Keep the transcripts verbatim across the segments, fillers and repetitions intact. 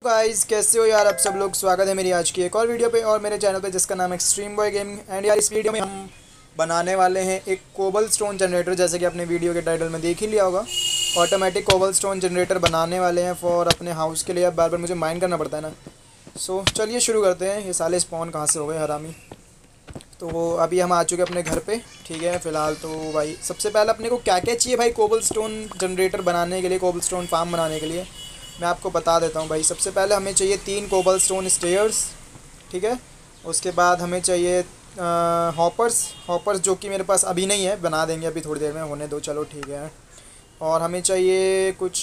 Guys, कैसे हो यार आप सब लोग। स्वागत है मेरी आज की एक और वीडियो पे और मेरे चैनल पे जिसका नाम है एक्सट्रीम बॉय गेमिंग। एंड यार इस वीडियो में हम बनाने वाले हैं एक कोबल स्टोन जनरेटर, जैसे कि आपने वीडियो के टाइटल में देख ही लिया होगा। ऑटोमेटिक कोबल स्टोन जनरेटर बनाने वाले हैं फॉर अपने हाउस के लिए। अब बार बार मुझे माइंड करना पड़ता है ना। सो चलिए शुरू करते हैं। ये साले स्पॉन कहाँ से हो गए हरामी। तो अभी हम आ चुके हैं अपने घर पे, ठीक है। फ़िलहाल तो भाई सबसे पहले अपने को क्या क्या चाहिए भाई कोबल स्टोन जनरेटर बनाने के लिए, कोबल स्टोन फार्म बनाने के लिए मैं आपको बता देता हूँ भाई। सबसे पहले हमें चाहिए तीन कोबल स्टोन स्टेयर्स, ठीक है। उसके बाद हमें चाहिए हॉपर्स हॉपर्स जो कि मेरे पास अभी नहीं है, बना देंगे अभी थोड़ी देर में, होने दो, चलो ठीक है। और हमें चाहिए कुछ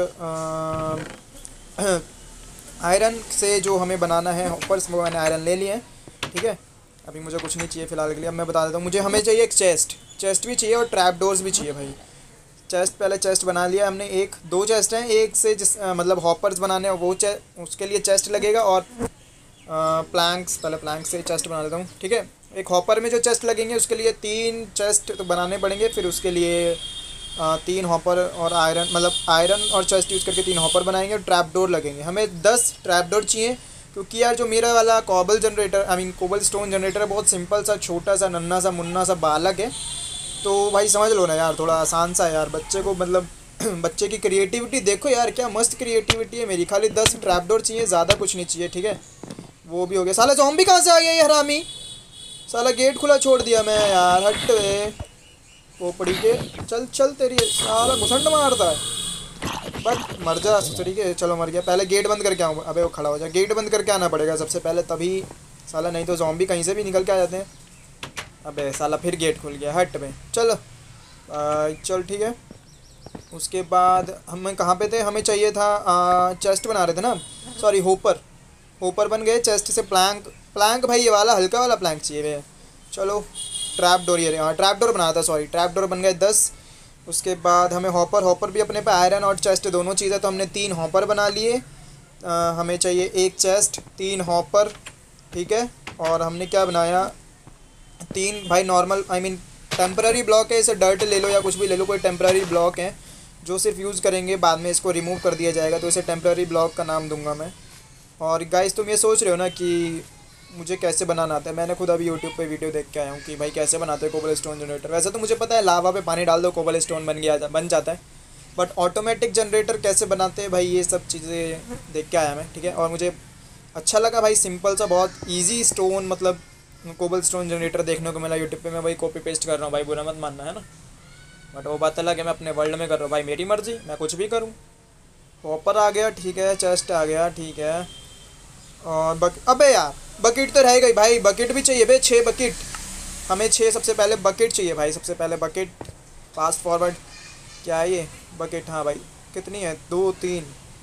आयरन से जो हमें बनाना है हॉपर्स, वो मैंने आयरन ले लिए हैं, ठीक है। अभी मुझे कुछ नहीं चाहिए फ़िलहाल के लिए। अब मैं बता देता हूँ, मुझे हमें चाहिए एक चेस्ट चेस्ट भी चाहिए और ट्रैप डोर्स भी चाहिए भाई। चेस्ट पहले चेस्ट बना लिया हमने, एक दो चेस्ट हैं, एक से जिस आ, मतलब हॉपर्स बनाने हैं वो चे उसके लिए चेस्ट लगेगा। और प्लैंक्स, पहले प्लैंक से चेस्ट बना लेता हूँ, ठीक है। एक हॉपर में जो चेस्ट लगेंगे उसके लिए तीन चेस्ट तो बनाने पड़ेंगे। फिर उसके लिए आ, तीन हॉपर और आयरन, मतलब आयरन और चेस्ट यूज़ करके तीन हॉपर बनाएंगे और ट्रैप डोर लगेंगे। हमें दस ट्रैप डोर चाहिए, क्योंकि यार जो मेरा वाला cobble generator I mean cobble stone generator है, बहुत सिंपल सा, छोटा सा, नन्ना सा, मुन्ना सा बालक है। तो भाई समझ लो ना यार, थोड़ा आसान सा यार बच्चे को, मतलब बच्चे की क्रिएटिविटी देखो यार, क्या मस्त क्रिएटिविटी है मेरी। खाली दस ट्रैपडोर चाहिए, ज़्यादा कुछ नहीं चाहिए, ठीक है। वो भी हो गया। साला ज़ॉम्बी कहाँ से आ गया ये हरामी। साला गेट खुला छोड़ दिया मैं यार, हट वे पोपड़ी के। चल चल तेरी, साला घुसंड मारता है, बट मर जा ससुरी के। चलो मर गया। पहले गेट बंद करके आऊँ। अबे वो खड़ा हो जाए, गेट बंद करके आना पड़ेगा सबसे पहले, तभी साला, नहीं तो ज़ॉम्बी कहीं से भी निकल के आ जाते हैं। अबे साला फिर गेट खुल गया, हट में। चल चल ठीक है। उसके बाद हम कहाँ पे थे, हमें चाहिए था आ, चेस्ट बना रहे थे ना, सॉरी होपर होपर बन गए। चेस्ट से प्लैंक प्लैंक भाई ये वाला हल्का वाला प्लैंक चाहिए भैया। चलो ट्रैप डोर, ये हाँ ट्रैप डोर बनाया था, सॉरी ट्रैप डोर बन गए दस। उसके बाद हमें हॉपर हॉपर भी अपने पे आयरन और चेस्ट दोनों चीज़ें, तो हमने तीन हॉपर बना लिए। हमें चाहिए एक चेस्ट, तीन हॉपर, ठीक है। और हमने क्या बनाया, तीन भाई normal I mean temporary block है, इसे डर्ट ले लो या कुछ भी ले लो, कोई टेम्पररी ब्लॉक है जो सिर्फ यूज़ करेंगे, बाद में इसको रिमूव कर दिया जाएगा, तो इसे टेम्पररी ब्लॉक का नाम दूंगा मैं। और गाइस तुम ये सोच रहे हो ना कि मुझे कैसे बनाना आता है, मैंने खुद अभी यूट्यूब पे वीडियो देख के आया हूँ कि भाई कैसे बनाते हैं कोबल स्टोन जनरेटर। वैसे तो मुझे पता है, लावा पे पानी डाल दो कोबल स्टोन बन गया बन जाता है, बट ऑटोमेटिक जनरेटर कैसे बनाते हैं भाई, ये सब चीज़ें देख के आया मैं, ठीक है। और मुझे अच्छा लगा भाई, सिंपल सा, बहुत ईजी स्टोन, मतलब कोबल स्टोन जनरेटर देखने को मिला यूट्यूब पे। मैं भाई कॉपी पेस्ट कर रहा हूँ भाई, बुरा मत मानना है ना, बट वो बात अलग है, मैं अपने वर्ल्ड में कर रहा हूँ भाई, मेरी मर्जी, मैं कुछ भी करूँ। हॉपर आ गया, ठीक है, चेस्ट आ गया, ठीक है। और बक अबे यार बकेट तो रह गई भाई, बकेट भी चाहिए भाई, छः बकेट हमें, छः सबसे पहले बकेट चाहिए भाई, सबसे पहले बकेट। फास्ट फॉरवर्ड, क्या है ये बकेट, हाँ भाई कितनी है, दो तीन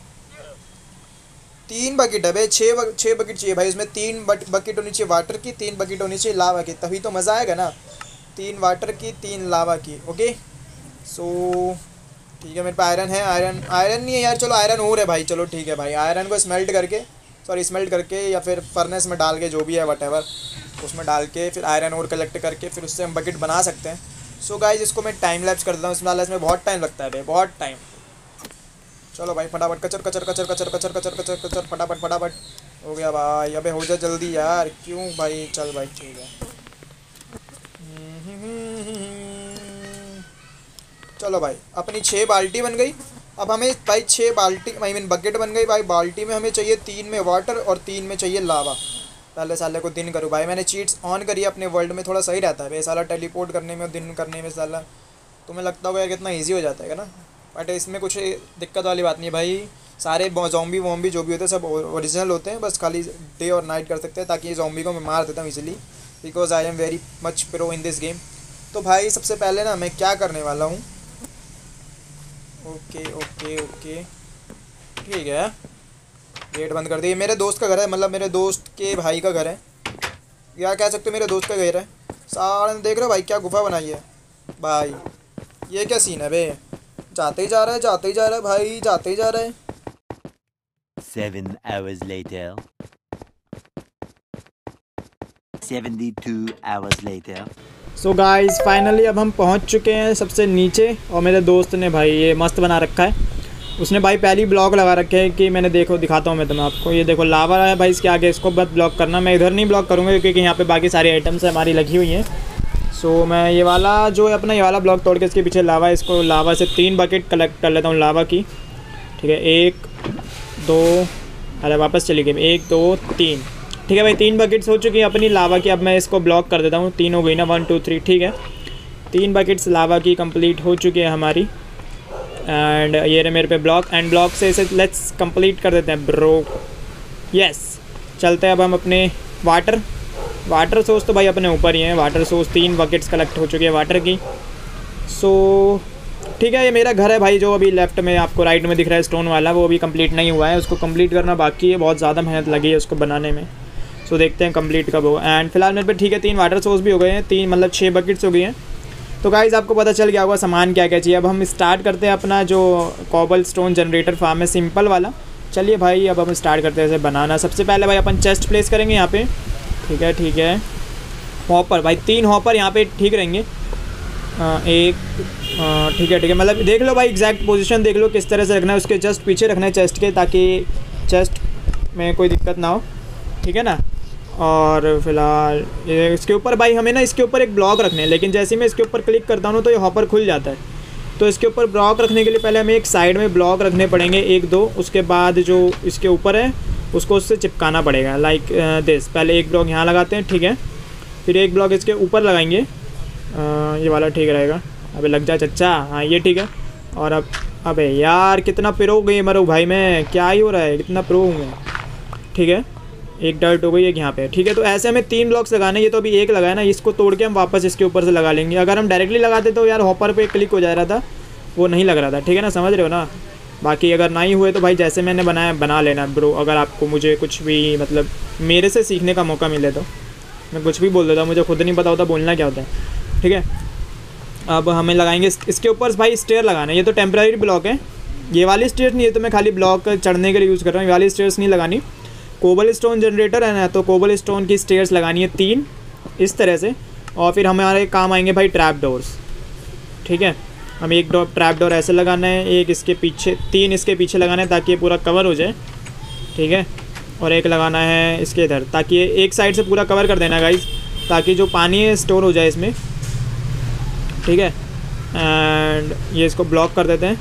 तीन बकेट है भाई, छः बक, छः बकेट चाहिए भाई। इसमें तीन बकेट होनी चाहिए वाटर की, तीन बकेट होनी चाहिए लावा की, तभी तो मज़ा आएगा ना। तीन वाटर की, तीन लावा की, ओके। सो ठीक है, मेरे पे आयरन है, आयरन आयरन नहीं है यार, चलो आयरन और है भाई, चलो ठीक है भाई। आयरन को स्मेल्ट करके, सॉरी स्मेल्ट करके या फिर फर्नेस में डाल के, जो भी है वटेवर, उसमें डाल के फिर आयरन और कलेक्ट करके फिर उससे हम बकेट बना सकते हैं। सो गाइज इसको मैं टाइम लैप्स कर देता हूँ, इसमें इसमें बहुत टाइम लगता है भाई, बहुत टाइम। चलो भाई फटाफट, कचर कचर कचर कचर कचर कचर कचर कचर फटाफट फटाफट हो गया भाई। अबे हो जा जल्दी यार, क्यों भाई, चल भाई ठीक है। चलो भाई अपनी छः बाल्टी बन गई। अब हमें भाई छः बाल्टी आई मीन बकेट बन गई भाई। बाल्टी में हमें चाहिए तीन में वाटर और तीन में चाहिए लावा। पहले साले को दिन करूँ भाई, मैंने चीट्स ऑन करी अपने वर्ल्ड में, थोड़ा सही रहता है भाई साला टेलीपोर्ट करने में और दिन करने में। साला तुम्हें लगता होगा कितना ईजी हो जाता है ना, बट इसमें कुछ दिक्कत वाली बात नहीं है भाई। सारे ज़ॉम्बी वॉम्बी जो भी होते हैं सब ओरिजिनल होते हैं, बस खाली डे और नाइट कर सकते हैं, ताकि ये ज़ॉम्बी को मैं मार देता हूँ easily, because I am very much pro in this game. तो भाई सबसे पहले ना मैं क्या करने वाला हूँ, ओके ओके ओके ठीक है, गेट बंद कर दिए। मेरे दोस्त का घर है, मतलब मेरे दोस्त के भाई का घर है, या कह सकते हो मेरे दोस्त का घर है। सारे देख रहे हो भाई क्या गुफा बनाई है भाई, ये क्या सीन है बे। जाते ही जा रहा है, जाते ही जा रहा है भाई, जाते ही जा रहा है। Seven hours later. Seventy-two hours later. So guys finally अब हम पहुंच चुके हैं सबसे नीचे, और मेरे दोस्त ने भाई ये मस्त बना रखा है। उसने भाई पहली ब्लॉक लगा रखे हैं कि मैंने, देखो दिखाता हूँ मैं तुम्हें आपको, ये देखो लावा है भाई इसके आगे, इसको बस ब्लॉक करना। मैं इधर नहीं ब्लॉक करूँगा क्योंकि यहाँ पे बाकी सारी आइटम्स हमारी लगी हुई हैं। सो मैं ये वाला जो है अपना ये वाला ब्लॉक तोड़ के इसके पीछे लावा, इसको लावा से तीन बकेट कलेक्ट कर लेता हूँ लावा की। ठीक है, एक दो, अरे वापस चली गई, एक दो तीन। ठीक है भाई, तीन बकेट्स हो चुकी हैं अपनी लावा की। अब मैं इसको ब्लॉक कर देता हूँ, तीन हो गई ना, वन टू थ्री। ठीक है, तीन बकेट्स लावा की कंप्लीट हो चुकी है हमारी। एंड ये रहे मेरे पे ब्लॉक, एंड ब्लॉक से इसे लेट्स कंप्लीट कर देते हैं ब्रो। यस, चलते हैं अब हम अपने वाटर वाटर सोर्स तो भाई अपने ऊपर ही है। वाटर सोर्स तीन बकेट्स कलेक्ट हो चुकी है वाटर की। सो ठीक है, ये मेरा घर है भाई, जो अभी लेफ्ट में आपको राइट में दिख रहा है स्टोन वाला, वो अभी कंप्लीट नहीं हुआ है, उसको कंप्लीट करना बाकी है। बहुत ज़्यादा मेहनत लगी है उसको बनाने में। सो देखते हैं कंप्लीट कब हो। एंड फिलहाल मेरे पे ठीक है तीन वाटर सोर्स भी हो गए हैं, तीन मतलब छः बकेट्स हो गई हैं। तो गाइज़ आपको पता चल गया होगा सामान क्या क्या चाहिए। अब हम स्टार्ट करते हैं अपना जो कॉबल स्टोन जनरेटर फार्म है, सिंपल वाला। चलिए भाई अब हम स्टार्ट करते हैं इसे बनाना। सबसे पहले भाई अपन चेस्ट प्लेस करेंगे यहाँ पे। ठीक है ठीक है, हॉपर भाई तीन हॉपर यहाँ पे ठीक रहेंगे। आ, एक ठीक है ठीक है, मतलब देख लो भाई एग्जैक्ट पोजीशन देख लो किस तरह से रखना है, उसके जस्ट पीछे रखना है चेस्ट के, ताकि चेस्ट में कोई दिक्कत ना हो। ठीक है ना। और फिलहाल ये इसके ऊपर भाई हमें ना इसके ऊपर एक ब्लॉक रखने हैं, लेकिन जैसे ही मैं इसके ऊपर क्लिक करता हूँ तो ये हॉपर खुल जाता है। तो इसके ऊपर ब्लॉक रखने के लिए पहले हमें एक साइड में ब्लॉक रखने पड़ेंगे, एक दो। उसके बाद जो इसके ऊपर है उसको उससे चिपकाना पड़ेगा, लाइक दिस। पहले एक ब्लॉक यहाँ लगाते हैं, ठीक है, फिर एक ब्लॉक इसके ऊपर लगाएंगे। आ, ये वाला ठीक रहेगा। अबे लग जा चच्चा, हाँ ये ठीक है। और अब अबे यार कितना प्रो गेमर हूँ भाई मैं, क्या ही हो रहा है, कितना प्रो हूँ मैं। ठीक है, एक डर्ट हो गई एक यहाँ पे। ठीक है, तो ऐसे हमें तीन ब्लॉक्स लगाने, ये तो अभी एक लगाया ना, इसको तोड़ के हम वापस इसके ऊपर से लगा लेंगे। अगर हम डायरेक्टली लगाते तो यार हॉपर पे क्लिक हो जा रहा था, वो नहीं लग रहा था। ठीक है ना, समझ रहे हो ना। बाकी अगर नहीं हुए तो भाई जैसे मैंने बनाया बना लेना ब्रो। अगर आपको मुझे कुछ भी मतलब मेरे से सीखने का मौका मिले तो मैं कुछ भी बोल देता, मुझे खुद नहीं पता होता बोलना क्या होता है। ठीक है, अब हमें लगाएंगे इसके ऊपर भाई स्टेयर लगाना है। ये तो टेम्प्रेरी ब्लॉक है, ये वाली स्टेयर्स नहीं है, तो मैं खाली ब्लॉक चढ़ने के लिए यूज़ कर रहा हूँ। ये वाली स्टेयर्स नहीं लगानी। कोबल स्टोन जनरेटर है ना, तो कोबल स्टोन की स्टेयर्स लगानी है तीन इस तरह से। और फिर हमारे काम आएंगे भाई ट्रैप डोर्स। ठीक है, हमें एक डोर ट्रैप डोर ऐसे लगाना है, एक इसके पीछे, तीन इसके पीछे लगाना है ताकि ये पूरा कवर हो जाए। ठीक है, और एक लगाना है इसके इधर, ताकि ये एक साइड से पूरा कवर कर देना गाइस, ताकि जो पानी है स्टोर हो जाए इसमें। ठीक है, एंड ये इसको ब्लॉक कर देते हैं।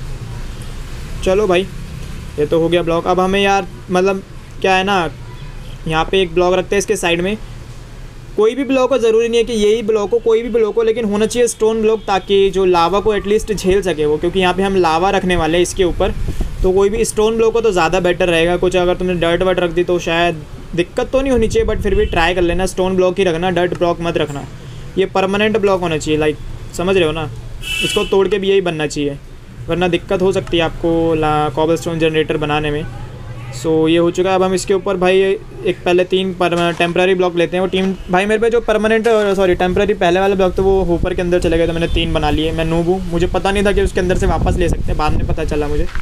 चलो भाई ये तो हो गया ब्लॉक। अब हमें यार मतलब क्या है ना, यहाँ पे एक ब्लॉक रखते हैं इसके साइड में। कोई भी ब्लॉक हो, ज़रूरी नहीं है कि यही ब्लॉक हो, कोई भी ब्लॉक हो, लेकिन होना चाहिए स्टोन ब्लॉक, ताकि जो लावा को एटलीस्ट झेल सके वो, क्योंकि यहाँ पे हम लावा रखने वाले हैं इसके ऊपर। तो कोई भी स्टोन ब्लॉक हो तो ज़्यादा बेटर रहेगा। कुछ अगर तुमने डर्ट वर्ट रख दी तो शायद दिक्कत तो नहीं होनी चाहिए, बट फिर भी ट्राई कर लेना, स्टोन ब्लॉक ही रखना, डर्ट ब्लॉक मत रखना। ये परमानेंट ब्लॉक होना चाहिए, लाइक समझ रहे हो ना। इसको तोड़ के भी यही बनना चाहिए, वरना दिक्कत हो सकती है आपको ला कॉबल स्टोन जनरेटर बनाने में। सो so, ये हो चुका है। अब हम इसके ऊपर भाई एक पहले तीन पर टेम्प्रेरी ब्लॉक लेते हैं। वो टीम भाई मेरे पे जो परमानेंट सॉरी टेम्प्रेरी पहले वाला ब्लॉक तो वो ऊपर के अंदर चले गए, तो मैंने तीन बना लिए। मैं नूब हूँ, मुझे पता नहीं था कि उसके अंदर से वापस ले सकते हैं, बाद में पता चला मुझे।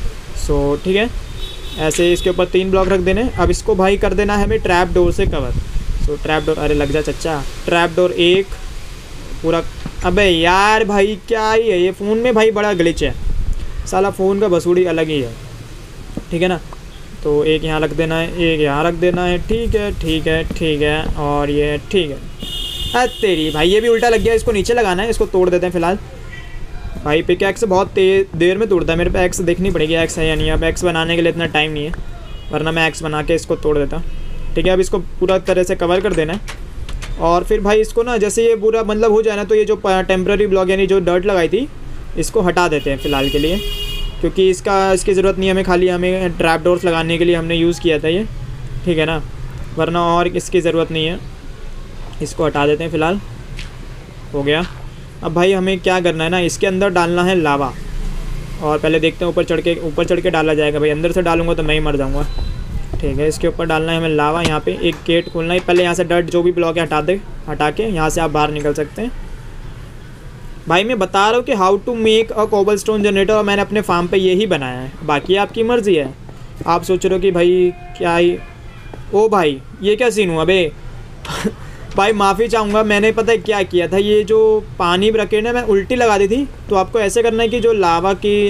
सो so, ठीक है, ऐसे इसके ऊपर तीन ब्लॉक रख देने। अब इसको भाई कर देना है हमें ट्रैप डोर से कवर। सो so, ट्रैप डोर, अरे लग जा चच्चा, ट्रैप डोर एक पूरा। अबे यार भाई क्या ही है ये, फ़ोन में भाई बड़ा ग्लिच है साला, फ़ोन का बसूड़ी अलग ही है। ठीक है ना, तो एक यहाँ रख देना है, एक यहाँ रख देना है। ठीक है ठीक है ठीक है, और ये ठीक है। अरे तेरी भाई ये भी उल्टा लग गया, इसको नीचे लगाना है, इसको तोड़ देते हैं फिलहाल। भाई पिक एक्स बहुत तेज देर में तोड़ता है, मेरे पे एक्स देखनी पड़ेगी एक्स है या नहीं। अब एक्स बनाने के लिए इतना टाइम नहीं है, वरना मैं एक्स बना के इसको तोड़ देता। ठीक है, अब इसको पूरा तरह से कवर कर देना है। और फिर भाई इसको ना जैसे ये पूरा मतलब हो जाए ना, तो ये जो टेम्प्रेरी ब्लॉक यानी जो डर्ट लगाई थी इसको हटा देते हैं फ़िलहाल के लिए, क्योंकि इसका इसकी ज़रूरत नहीं है हमें, खाली हमें ट्रैप डोर्स लगाने के लिए हमने यूज़ किया था ये। ठीक है ना, वरना और इसकी ज़रूरत नहीं है। इसको हटा देते हैं फ़िलहाल, हो गया। अब भाई हमें क्या करना है ना, इसके अंदर डालना है लावा। और पहले देखते हैं ऊपर चढ़ के ऊपर चढ़ के डाला जाएगा भाई, अंदर से डालूंगा तो मैं ही मर जाऊँगा। ठीक है, इसके ऊपर डालना है हमें लावा। यहाँ पे एक गेट खोलना है, पहले यहाँ से डर्ट जो भी ब्लॉक है हटा दे, हटा के यहाँ से आप बाहर निकल सकते हैं। भाई मैं बता रहा हूँ कि how to make a cobble stone generator, और मैंने अपने फार्म पे यही बनाया है, बाकी आपकी मर्ज़ी है। आप सोच रहे हो कि भाई क्या ही, ओ भाई ये क्या सीन हुआ बे भाई माफ़ी चाहूँगा, मैंने पता है क्या किया था, ये जो पानी रखे ना मैं उल्टी लगा दी थी। तो आपको ऐसे करना है कि जो लावा की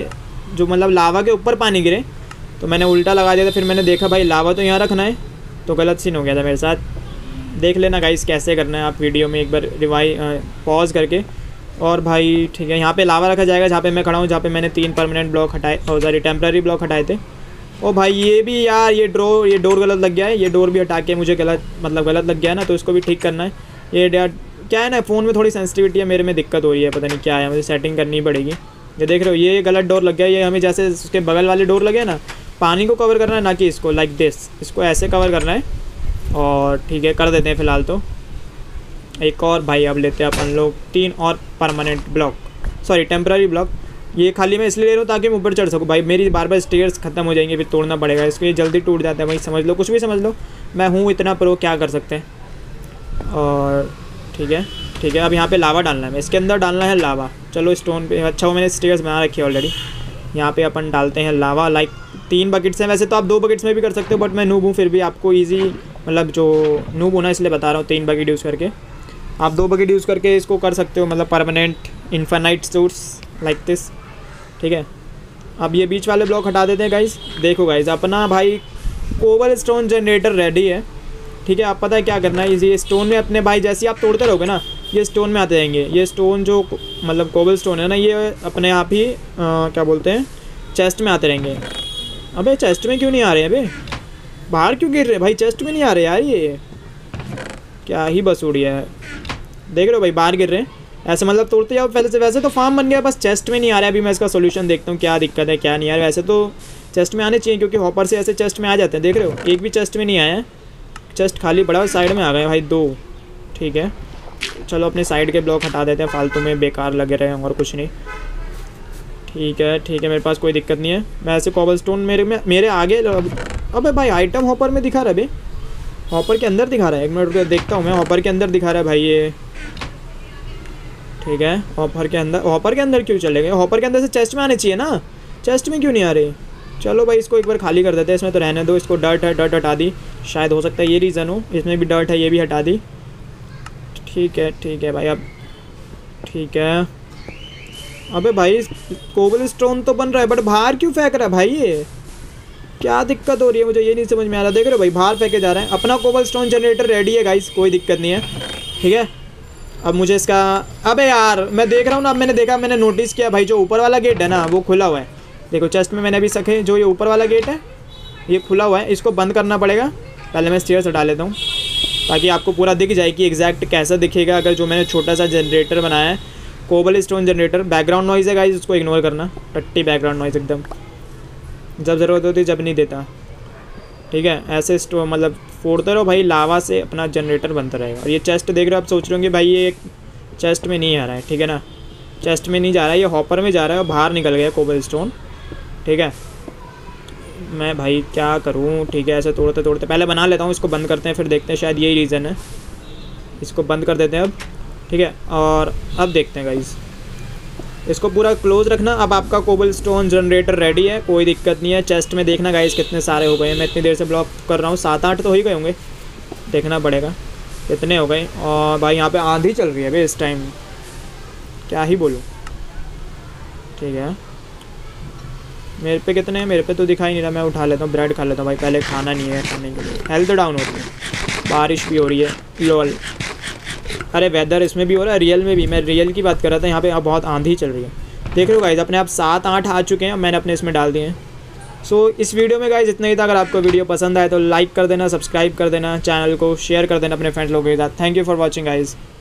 जो मतलब लावा के ऊपर पानी गिरे, तो मैंने उल्टा लगा दिया था। फिर मैंने देखा भाई लावा तो यहाँ रखना है, तो गलत सीन हो गया था मेरे साथ। देख लेना गाइस कैसे करना है आप वीडियो में एक बार रिवाई पॉज करके। और भाई ठीक है, यहाँ पे लावा रखा जाएगा जहाँ पे मैं खड़ा हूँ, जहाँ पे मैंने तीन परमानेंट ब्लॉक हटाए और सॉरी टेम्प्रेरी ब्लॉक हटाए थे। ओ भाई ये भी यार ये डोर ये डोर गलत लग गया है, ये डोर भी हटा के मुझे गलत मतलब गलत लग गया है ना, तो इसको भी ठीक करना है। ये यार क्या है ना, फ़ोन में थोड़ी सेंसिटिविटी है, मेरे में दिक्कत हो रही है, पता नहीं क्या है, मुझे सेटिंग करनी पड़ेगी। ये देख रहे हो ये गलत डोर लग गया, ये हमें जैसे उसके बगल वाले डोर लगे ना, पानी को कवर करना है ना कि इसको लाइक दिस, इसको ऐसे कवर करना है। और ठीक है कर देते हैं फ़िलहाल तो। एक और भाई अब लेते हैं अपन लोग तीन और permanent block sorry temporary block. ये खाली मैं इसलिए ले रहा हूँ ताकि मैं ऊपर चढ़ सकूँ भाई, मेरी बार बार स्टेयर्स खत्म हो जाएंगे, फिर तोड़ना पड़ेगा इसको, ये जल्दी टूट जाता है भाई, समझ लो कुछ भी समझ लो, मैं हूँ इतना प्रो, क्या कर सकते हैं। और ठीक है ठीक है अब यहाँ पे लावा डालना है, इसके अंदर डालना है लावा। चलो स्टोन पे अच्छा वो मैंने स्टेयर्स बना रखी है ऑलरेडी। यहाँ पे अपन डालते हैं लावा, लाइक तीन बकेट्स हैं, वैसे तो आप दो बकेट्स में भी कर सकते हो, बट मैं नूब हूँ फिर भी आपको ईजी मतलब जो नूब होना इसलिए बता रहा हूँ, तीन बकेट यूज़ करके। आप दो बकेट यूज़ करके इसको कर सकते हो, मतलब permanent infinite source like this. ठीक है अब ये बीच वाले ब्लॉक हटा देते हैं गाइस। देखो गाइस अपना भाई कोबल स्टोन जनरेटर रेडी है। ठीक है आप पता है क्या करना है, ये स्टोन में अपने भाई जैसे आप तोड़ते रहोगे ना, ये स्टोन में आते जाएंगे। ये स्टोन जो मतलब कोबल स्टोन है ना, ये अपने आप ही आ, क्या बोलते हैं चेस्ट में आते रहेंगे। अबे चेस्ट में क्यों नहीं आ रहे हैं, अबे बाहर क्यों गिर रहे हैं भाई, चेस्ट में नहीं आ रहे यार, ये क्या ही बस उड़िया है। देख रहे हो भाई बाहर गिर रहे हैं, ऐसे मतलब तोड़ते जाओ पहले से। वैसे तो फार्म बन गया, बस चेस्ट में नहीं आ रहा है। अभी मैं इसका सोल्यूशन देखता हूँ क्या दिक्कत है क्या नहीं यार। वैसे तो चेस्ट में आने चाहिए क्योंकि हॉपर से ऐसे चेस्ट में आ जाते हैं। देख रहे हो एक भी चेस्ट में नहीं आया है, चेस्ट खाली पड़ा और साइड में आ गए भाई दो। ठीक है चलो अपने साइड के ब्लॉक हटा देते हैं, फालतू में बेकार लगे रहे हैं और कुछ नहीं। ठीक है ठीक है मेरे पास कोई दिक्कत नहीं है। मैं ऐसे कॉबल स्टोन मेरे में मेरे आगे, अबे भाई आइटम हॉपर में दिखा रहा है, अभी हॉपर के अंदर दिखा रहा है। एक मिनट रुको देखता हूँ मैं, हॉपर के अंदर दिखा रहा है भाई ये। ठीक है हॉपर के अंदर, हॉपर के अंदर क्यों चले गए, हॉपर के अंदर से चेस्ट में आने चाहिए ना, चेस्ट में क्यों नहीं आ रहे। चलो भाई इसको एक बार खाली कर देते हैं, इसमें तो रहने दो। इसको डर्ट है, डर्ट हटा दी, शायद हो सकता है ये रीज़न हो, इसमें भी डर्ट है ये भी हटा दी। ठीक है ठीक है भाई अब ठीक है। अबे भाई कोबल स्टोन तो बन रहा है बट बाहर क्यों फेंक रहा है भाई, ये क्या दिक्कत हो रही है मुझे ये नहीं समझ में आ रहा। देख रहे हो भाई बाहर फेंके जा रहे हैं। अपना कोबल स्टोन जनरेटर रेडी है गाइस, कोई दिक्कत नहीं है। ठीक है अब मुझे इसका, अबे यार मैं देख रहा हूँ ना, अब मैंने देखा मैंने नोटिस किया भाई जो ऊपर वाला गेट है ना वो खुला हुआ है। देखो चेस्ट में मैंने अभी सके जो ये ऊपर वाला गेट है ये खुला हुआ है, इसको बंद करना पड़ेगा। पहले मैं स्टेयर्स हटा लेता हूँ ताकि आपको पूरा दिख जाए कि एग्जैक्ट कैसा दिखेगा अगर जो मैंने छोटा सा जनरेटर बनाया है cobble stone generator. Background noise है गाइस, उसको इग्नोर करना, टट्टी बैकग्राउंड नॉइज़ एकदम, जब ज़रूरत होती जब नहीं देता। ठीक है ऐसे स्टो मतलब फोड़ते रहो भाई, लावा से अपना जनरेटर बनता रहेगा। और ये चेस्ट देख रहे हो आप सोच रहे होंगे भाई ये चेस्ट में नहीं आ रहा है, ठीक है ना, चेस्ट में नहीं जा रहा है, ये हॉपर में जा रहा है और बाहर निकल गया कोबल स्टोन। ठीक है मैं भाई क्या करूँ। ठीक है ऐसे तोड़ते तोड़ते पहले बना लेता हूँ, इसको बंद करते हैं फिर देखते हैं, शायद यही रीज़न है। इसको बंद कर देते हैं अब। ठीक है और अब देखते हैं गाइस, इसको पूरा क्लोज रखना। अब आपका कोबल स्टोन जनरेटर रेडी है, कोई दिक्कत नहीं है। चेस्ट में देखना गाइस कितने सारे हो गए हैं, मैं इतनी देर से ब्लॉक कर रहा हूँ, सात आठ तो ही गए होंगे, देखना पड़ेगा कितने हो गए। और भाई यहाँ पे आंधी चल रही है भाई इस टाइम, क्या ही बोलूँ। ठीक है मेरे पे कितने हैं, मेरे पे तो दिखाई नहीं रहा। मैं उठा लेता हूँ, ब्रेड खा लेता हूँ भाई, पहले खाना नहीं है खाने के लिए। हेल्थ डाउन हो रही है, बारिश भी हो रही है, लोल। अरे वेदर इसमें भी हो रहा है, रियल में भी। मैं रियल की बात कर रहा था, यहाँ पे यहाँ बहुत आंधी चल रही है। देख रहे हो गाइज अपने आप सात आठ आ चुके हैं, मैंने अपने इसमें डाल दिए हैं। सो so, इस वीडियो में गाइज इतना ही था। अगर आपको वीडियो पसंद आए तो लाइक कर देना, सब्सक्राइब कर देना, चैनल को शेयर कर देना अपने फ्रेंड्स लोगों के साथ। Thank you for watching guys.